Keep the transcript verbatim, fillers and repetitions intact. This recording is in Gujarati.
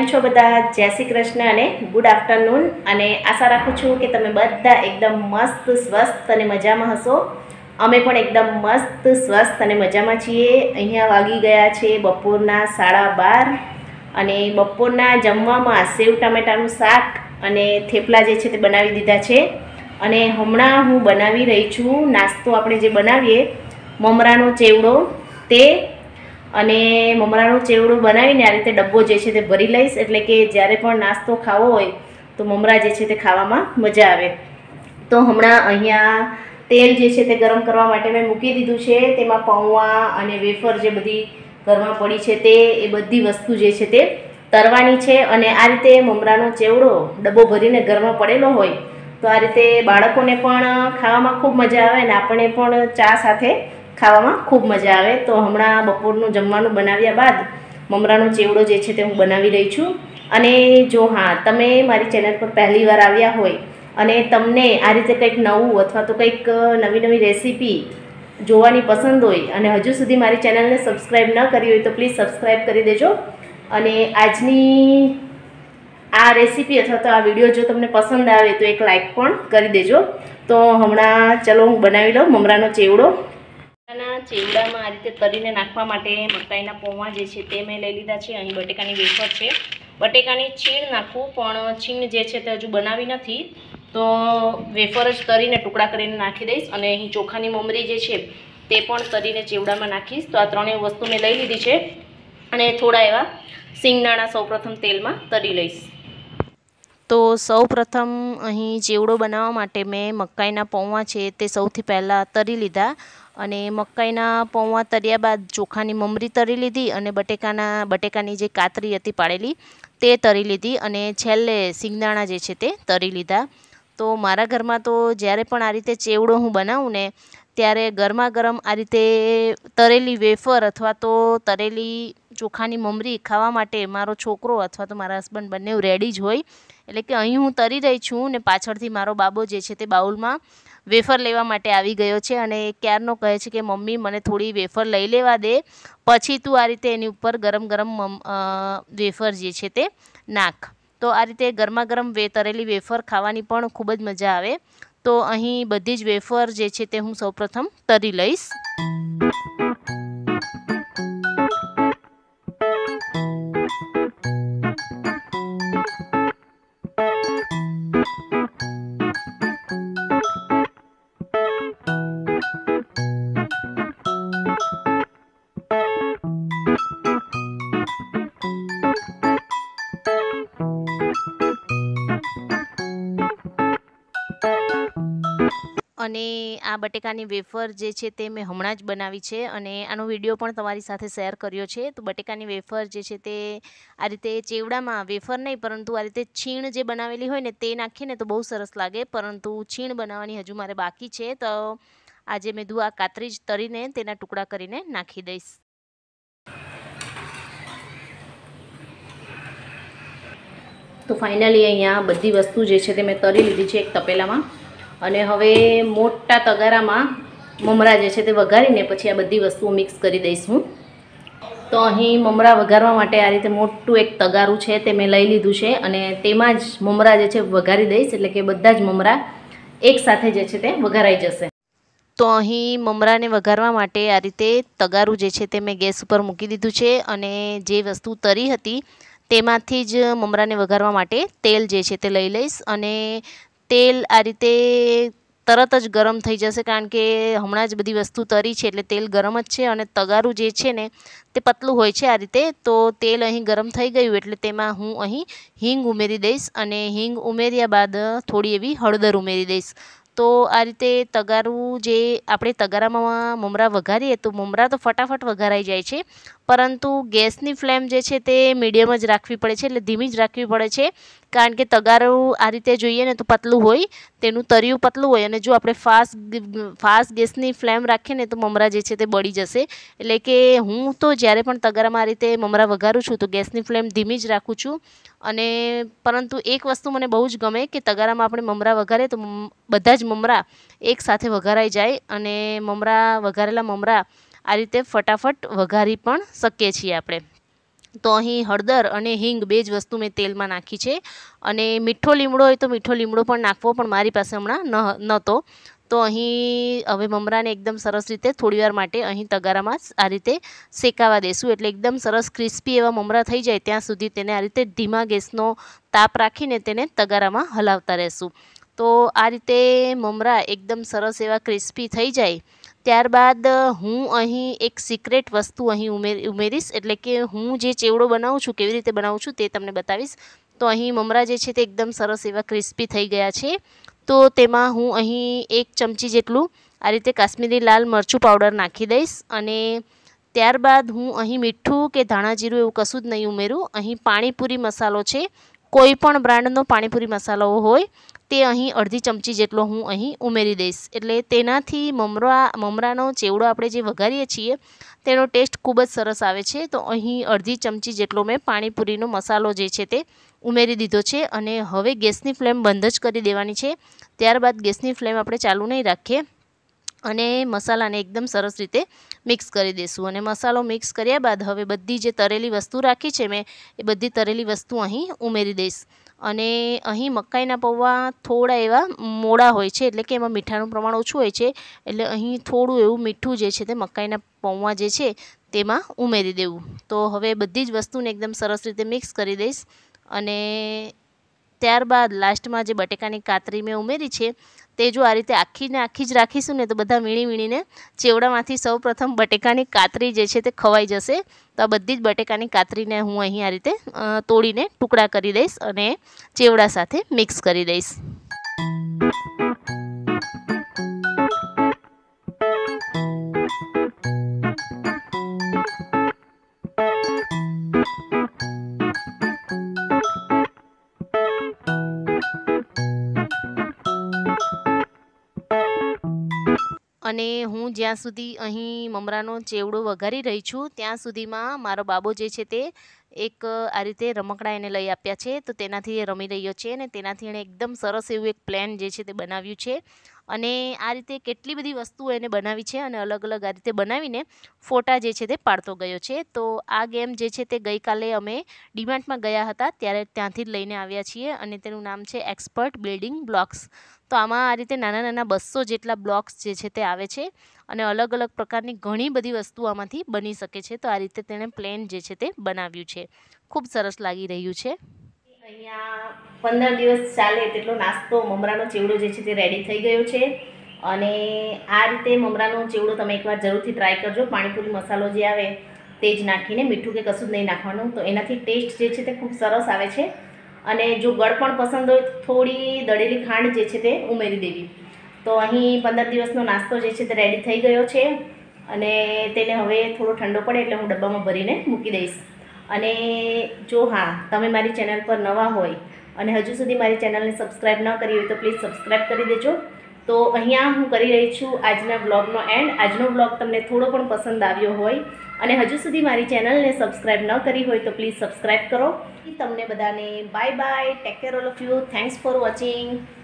છો બધા? જય શ્રી કૃષ્ણ અને ગુડ આફ્ટરનૂન। અને આશા રાખું છું કે તમે બધા એકદમ મસ્ત સ્વસ્થ અને મજામાં હશો। અમે પણ એકદમ મસ્ત સ્વસ્થ અને મજામાં છીએ। અહીંયા વાગી ગયા છે બપોરના સાડા બાર અને બપોરના જમવામાં સેવ ટામેટાનું શાક અને થેપલા જે છે તે બનાવી દીધા છે। અને હમણાં હું બનાવી રહી છું નાસ્તો આપણે જે બનાવીએ મમરાનો ચેવડો તે અને મમરાનો ચેવડો બનાવીને આ રીતે ડબ્બો જે છે તે ભરી લઈશ, એટલે કે જ્યારે પણ નાસ્તો ખાવો હોય તો મમરા જે છે તે ખાવામાં મજા આવે। તો હમણાં અહીંયા તેલ જે છે તે ગરમ કરવા માટે મેં મૂકી દીધું છે। તેમાં પૌવા અને વેફર જે બધી ઘરમાં પડી છે તે એ બધી વસ્તુ જે છે તે તરવાની છે। અને આ રીતે મમરાનો ચેવડો ડબ્બો ભરીને ઘરમાં પડેલો હોય તો આ રીતે બાળકોને પણ ખાવામાં ખૂબ મજા આવે અને આપણને પણ ચા સાથે ખાવામાં ખૂબ મજા આવે। તો હમણાં બપોરનું જમવાનું બનાવ્યા બાદ મમરાનો ચેવડો જે છે તે હું બનાવી રહી છું। અને જો હા, તમે મારી ચેનલ પર પહેલી વાર આવ્યા હોય અને તમને આ રીતે કંઈક નવું અથવા તો કંઈક નવી નવી રેસીપી જોવાની પસંદ હોય અને હજુ સુધી મારી ચેનલને સબસ્ક્રાઈબ ન કરી હોય તો પ્લીઝ સબસ્ક્રાઈબ કરી દેજો। અને આજની આ રેસીપી અથવા તો આ વિડીયો જો તમને પસંદ આવે તો એક લાઈક પણ કરી દેજો। તો હમણાં ચલો હું બનાવી લઉં મમરાનો ચેવડો। મમરાના ચેવડામાં આ રીતે તરીને નાખવા માટે મકાઈના પૌવા જે છે તે મેં લઈ લીધા છે। અહીં બટેકાની વેફર છે, બટેકાની છીણ નાખવું, પણ છીણ જે છે તે હજુ બનાવી નથી તો વેફર જ તરીને ટુકડા કરીને નાખી દઈશ। અને અહીં ચોખાની મમરી જે છે તે પણ તરીને ચેવડામાં નાખીશ। તો આ ત્રણેય વસ્તુ મેં લઈ લીધી છે અને થોડા એવા સિંગદાણા સૌપ્રથમ તેલમાં તરી લઈશ। તો સૌ પ્રથમ અહીં ચેવડો બનાવવા માટે મેં મકાઈના પૌવા છે તે સૌથી પહેલાં તરી લીધા અને મકાઈના પૌવા તર્યા બાદ ચોખાની મમરી તરી લીધી અને બટેકાના બટેકાની જે કાતરી હતી પાડેલી તે તરી લીધી અને છેલ્લે સિંગદાણા જે છે તે તરી લીધા। તો મારા ઘરમાં તો જ્યારે પણ આ રીતે ચેવડો હું બનાવું ને ત્યારે ગરમા ગરમ આ રીતે તરેલી વેફર અથવા તો તરેલી ચોખાની મમરી ખાવા માટે મારો છોકરો અથવા તો મારા હસબન્ડ બંને રેડી જ હોય। એટલે કે અહીં હું તરી રહી છું ને પાછળથી મારો બાબો જે છે તે બાઉલમાં વેફર લેવા માટે આવી ગયો છે અને ક્યારનો કહે છે કે મમ્મી મને થોડી વેફર લઈ લેવા દે, પછી તું આ રીતે એની ઉપર ગરમ ગરમ વેફર જે છે તે નાખ। તો આ રીતે ગરમા ગરમ વે તરેલી વેફર ખાવાની પણ ખૂબ જ મજા આવે। તો અહીં બધી જ વેફર જે છે તે હું સૌપ્રથમ તરી લઈશ। અને આ બટેકાની વેફર જે છે તે મેં હમણાં જ બનાવી છે અને આનો વિડીયો પણ તમારી સાથે શેર કર્યો છે। તો બટેકાની વેફર જે છે તે આ રીતે ચેવડામાં વેફર નહીં પરંતુ આ રીતે છીણ જે બનાવેલી હોય ને તે નાખીને તો બહુ સરસ લાગે, પરંતુ છીણ બનાવવાની હજુ મારે બાકી છે। તો આજે મેં દુ આ કાતરી જ તરીને તેના ટુકડા કરીને નાખી દઈશ। તો ફાઇનલી અહીંયા બધી વસ્તુ જે છે તે મેં તરી લીધી છે એક તપેલામાં અને હવે મોટા તગારામાં મમરા જે છે તે વઘારીને પછી આ બધી વસ્તુઓ મિક્સ કરી દઈશ હું। તો અહીં મમરા વઘારવા માટે આ રીતે મોટું એક તગારું છે તે મેં લઈ લીધું છે અને તેમાં જ મમરા જે છે વઘારી દઈશ, એટલે કે બધા જ મમરા એકસાથે જે છે તે વઘારાઈ જશે। તો અહીં મમરાને વઘારવા માટે આ રીતે તગારું જે છે તે મેં ગેસ ઉપર મૂકી દીધું છે અને જે વસ્તુ તરી હતી તેમાંથી જ મમરાને વઘારવા માટે તેલ જે છે તે લઈ લઈશ અને તેલ આ રીતે તરત જ ગરમ થઈ જશે, કારણ કે હમણાં જ બધી વસ્તુ તરી છે એટલે તેલ ગરમ જ છે અને તગારું જે છે ને તે પતલું હોય છે આ રીતે। તો તેલ અહીં ગરમ થઈ ગયું એટલે તેમાં હું અહીં હિંગ ઉમેરી દઈશ અને હિંગ ઉમેર્યા બાદ થોડી એવી હળદર ઉમેરી દઈશ। તો આ રીતે તગારું જે આપણે તગારામાં મમરા વઘારીએ તો મમરા તો ફટાફટ વઘારાઈ જાય છે, પરંતુ ગેસની ફ્લેમ જે છે તે મીડિયમ જ રાખવી પડે છે, એટલે ધીમી જ રાખવી પડે છે, કારણ કે તગારું આ રીતે જોઈએ ને તો પતલું હોય, તેનું તરિયું પતલું હોય અને જો આપણે ફાસ્ટ ફાસ્ટ ગેસની ફ્લેમ રાખીએ ને તો મમરા જે છે તે બળી જશે। એટલે કે હું તો જ્યારે પણ તગારામાં આ રીતે મમરા વઘારું છું તો ગેસની ફ્લેમ ધીમી જ રાખું છું। અને પરંતુ એક વસ્તુ મને બહુ જ ગમે કે તગારામાં આપણે મમરા વઘારીએ તો બધા જ મમરા એકસાથે વઘારાઈ જાય અને મમરા વઘારેલા મમરા આ રીતે ફટાફટ વઘારી પણ શકીએ છીએ આપણે। તો અહીં હળદર અને હિંગ બે જ વસ્તુ મેં તેલમાં નાખી છે. અને મીઠો લીમડો હોય તો મીઠો લીમડો પણ નાખવો, પણ મારી પાસે હમણાં ન નહોતો. તો અહીં હવે મમરાને એકદમ સરસ રીતે થોડીવાર માટે અહીં તગારામાં આ રીતે શેકાવા દેશું. એટલે એકદમ સરસ ક્રિસ્પી એવા મમરા થઈ જાય ત્યાં સુધી તેને આ રીતે ધીમા ગેસનો તાપ રાખીને તેને તગારામાં હલાવતા રહેશું. તો આ રીતે મમરા એકદમ સરસ એવા ક્રિસ્પી થઈ જાય ત્યારબાદ હું અહીં એક સિક્રેટ વસ્તુ અહીં ઉમેરી ઉમેરીશ એટલે કે હું જે ચેવડો બનાવું છું કેવી રીતે બનાવું છું તે તમને બતાવીશ. તો અહીં મમરા જે છે તે એકદમ સરસ એવા ક્રિસ્પી થઈ ગયા છે. તો તેમાં હું અહીં એક ચમચી જેટલું આ રીતે કાશ્મીરી લાલ મરચું પાવડર નાખી દઈશ. અને ત્યારબાદ હું અહીં મીઠું કે ધાણા જીરું એવું કશું જ નહીં ઉમેરું. અહીં પાણીપુરી મસાલો છે, કોઈ પણ બ્રાન્ડનો પાણીપુરી મસાલો હોય તે અહીં અડધી ચમચી જેટલો હું અહીં ઉમેરી દઈશ. એટલે તેનાથી મમરા મમરાનો ચેવડો આપણે જે વઘારીએ છીએ તેનો ટેસ્ટ ખૂબ જ સરસ આવે છે. તો અહીં અડધી ચમચી જેટલો મેં પાણીપુરીનો મસાલો જે છે તે ઉમેરી દીધો છે. અને હવે ગેસની ફ્લેમ બંધ જ કરી દેવાની છે. ત્યારબાદ ગેસની ફ્લેમ આપણે ચાલુ નહીં રાખીએ અને મસાલાને એકદમ સરસ રીતે મિક્સ કરી દઈશું. અને મસાલો મિક્સ કર્યા બાદ હવે બધી જે તરેલી વસ્તુ રાખી છે મેં એ બધી તરેલી વસ્તુ અહીં ઉમેરી દઈશ. અને અહીં મકાઈના પૌવા થોડા એવા મોડા હોય છે એટલે કે એમાં મીઠાનું પ્રમાણ ઓછું હોય છે. એટલે અહીં થોડું એવું મીઠું જે છે તે મકાઈના પૌવા જે છે તેમાં ઉમેરી દેવું. તો હવે બધી જ વસ્તુને એકદમ સરસ રીતે મિક્સ કરી દઈશ. અને ત્યારબાદ લાસ્ટમાં જે બટેકાની કાતરી મેં ઉમેરી છે તે જો આ રીતે આખીને આખી જ રાખીશું ને તો બધા વીણી વીણીને ચેવડામાંથી સૌ પ્રથમ બટેકાની કાતરી જે છે તે ખવાઈ જશે. તો આ બધી જ બટેકાની કાતરીને હું અહીં આ રીતે તોડીને ટુકડા કરી દઈશ અને ચેવડા સાથે મિક્સ કરી દઈશ. અને હું જ્યાં સુધી અહીં મમરાનો ચેવડો વઘારી રહી છું ત્યાં સુધીમાં મારો બાબો જે છે તે એક આ રીતે રમકડા એને લઈ આપ્યા છે. તો તેનાથી એ રમી રહ્યો છે અને તેનાથી એણે એકદમ સરસ એવું એક પ્લેન જે છે તે બનાવ્યું છે. અને આ રીતે કેટલી બધી વસ્તુઓ એને બનાવી છે અને અલગ અલગ આ રીતે બનાવીને ફોટા જે છે તે પાડતો ગયો છે. તો આ ગેમ જે છે તે ગઈકાલે અમે ડીમાર્ટમાં ગયા હતા ત્યારે ત્યાંથી જ લઈને આવ્યા છીએ અને તેનું નામ છે એક્સપર્ટ બિલ્ડિંગ બ્લોક્સ. તો આમાં આ રીતે નાના નાના બસો જેટલા બ્લોક્સ જે છે તે આવે છે અને અલગ અલગ પ્રકારની ઘણી બધી વસ્તુ આમાંથી બની શકે છે. તો આ રીતે તેણે પ્લેન જે છે તે બનાવ્યું છે. ખૂબ સરસ લાગી રહ્યું છે. અહીંયા પંદર દિવસ ચાલે તેટલો નાસ્તો મમરાનો ચેવડો જે છે તે રેડી થઈ ગયો છે. અને આ રીતે મમરાનો ચેવડો તમે એકવાર જરૂરથી ટ્રાય કરજો. પાણીપુરી મસાલો જે આવે તે જ નાખીને, મીઠું કે કશું જ નહીં નાખવાનું. તો એનાથી ટેસ્ટ જે છે તે ખૂબ સરસ આવે છે. અને જો ગળ પણ પસંદ હોય થોડી દળેલી ખાંડ જે છે તે ઉમેરી દેવી. તો અહીં પંદર દિવસનો નાસ્તો જે છે તે રેડી થઈ ગયો છે. અને તેને હવે થોડો ઠંડો પડે એટલે હું ડબ્બામાં ભરીને મૂકી દઈશ. અને જો હા તમે મારી ચેનલ પર નવા હોય અને હજુ સુધી મારી ચેનલને સબસ્ક્રાઈબ ન કરી હોય તો પ્લીઝ સબસ્ક્રાઈબ કરી દેજો. તો અહીંયા હું કરી રહી છું આજના બ્લોગનો એન્ડ. આજનો બ્લોગ તમને થોડો પણ પસંદ આવ્યો હોય અને હજુ સુધી મારી ચેનલને સબસ્ક્રાઈબ ન કરી હોય તો પ્લીઝ સબસ્ક્રાઈબ કરો. તમને બધાને bye bye. Take care all of you. Thanks for watching.